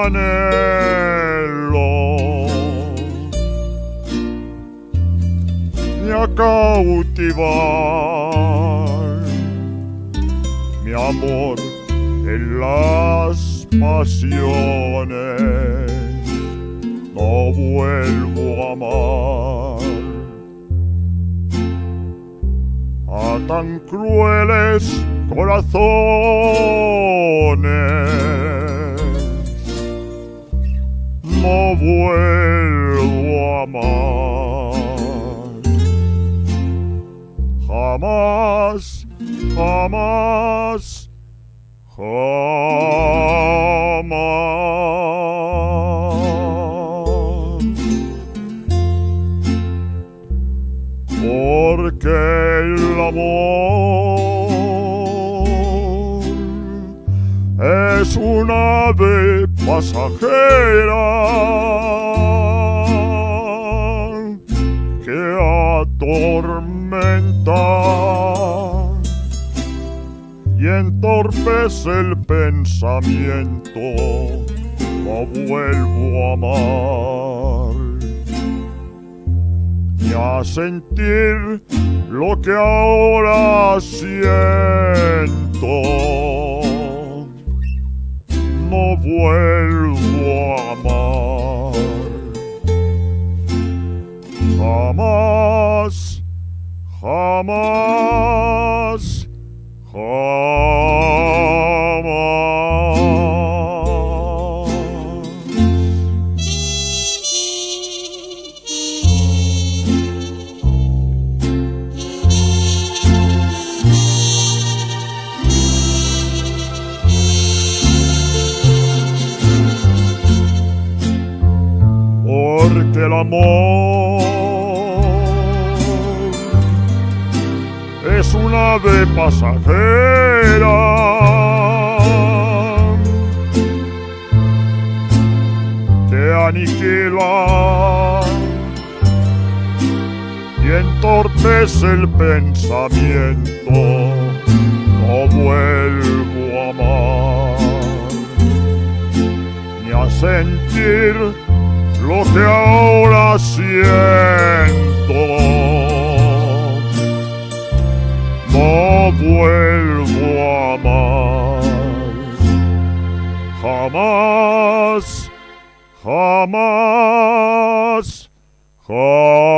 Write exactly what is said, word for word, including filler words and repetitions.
anhelo ni a cautivar mi amor en las pasiones. No vuelvo a amar a tan crueles corazones. No vuelvo a amar jamás, jamás, jamás. Porque el amor es una ave pasajera que atormenta y entorpece el pensamiento. No vuelvo a amar ni a sentir lo que ahora siento. No vuelvo a amar jamás, jamás, porque el amor es una ave pasajera que aniquila y entorpece el pensamiento. No vuelvo a amar ni a sentir lo que ahora siento. No vuelvo a amar jamás, jamás, jamás.